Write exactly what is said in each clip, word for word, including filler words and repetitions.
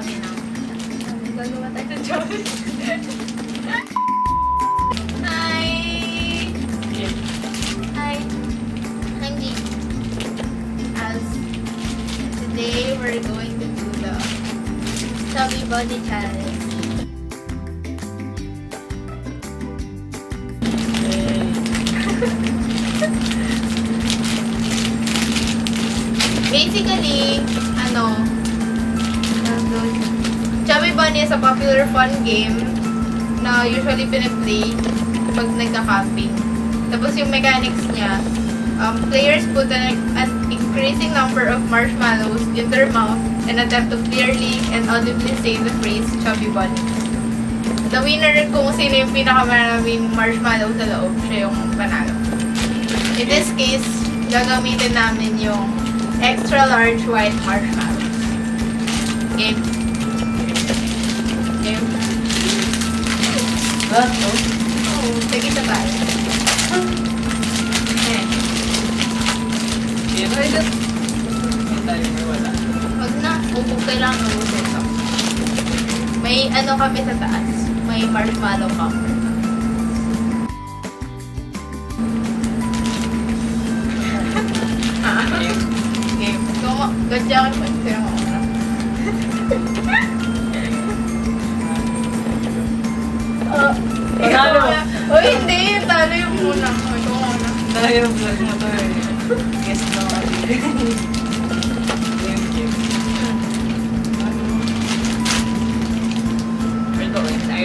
kami ng gagawa tayo ng chubby. Hi! Hi! I'm G. As today we're going to do the chubby body challenge. Basically, ano, Chubby Bunny is a popular fun game na usually piniplay pag nagka-camping. Tapos yung mechanics niya, um, players put an, an increasing number of marshmallows in their mouth and attempt to clearly and audibly say the phrase Chubby Bunny. The winner, kung sino yung pinakamaraming marshmallow sa loob, siya yung panalo. In this case, gagamitin namin yung extra large white marshmallows. Game. Game. What? Oh, oh take it back. Eh. Di ba ito? May timer wala. Wag na. Upog kailangan ulit ito. May ano kami sa taas. May marshmallow cover. Ah. Game. Gadya ka naman. Pero mo na. Uh, Talo! Oh, hindi. Talo yung muna. Ito muna. Talo yung vlog mo to eh. Guess na ako. Game, game. Ito, eh. Tayo.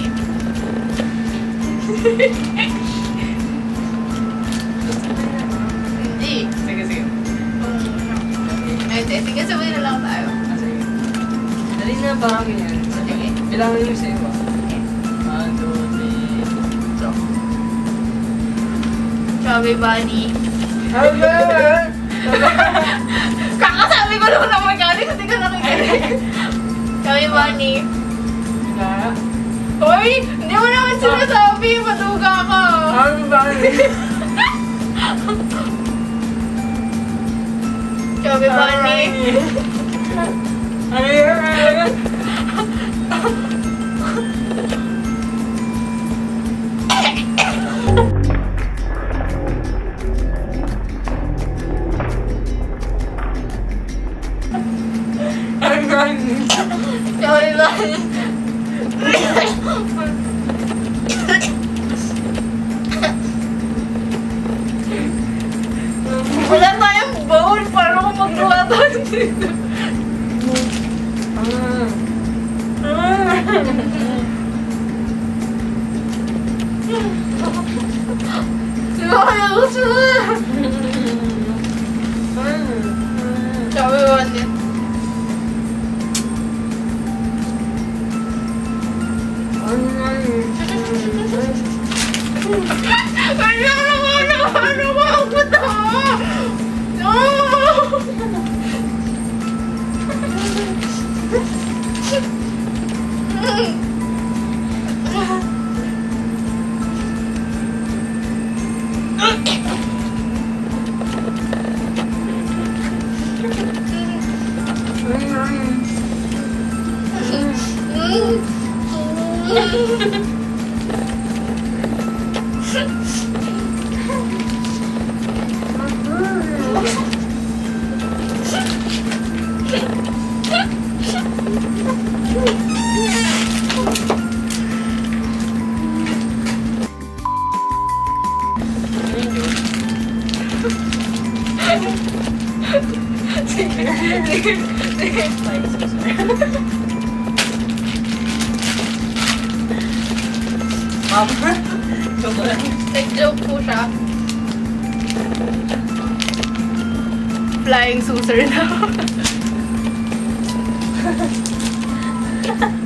Hindi. Sige, sige. Ay, sige, sabay na lang tayo. Ah, sige. Dali na ba kami yan? Sige. Bilangan yung sa'yo ba? one, two, three. So. Chubby Bunny. Hello! Kakasabi ko naman ang magaling, hindi ka nakikinig. Chubby Bunny. Kaya? Hoy! Hindi mo naman sinasabi, matuga ka. Chubby Bunny. Chubby Bunny. Ano yun? Ano yun? Chubby Bunny. Wala tayong bowl para kung magluwa tayo dito. Ayaw siya. Chubby Bunny. Ano naman? Ano ba ang puto? No! Mama, joke lang. Nag-joke po siya. Flying saucer na.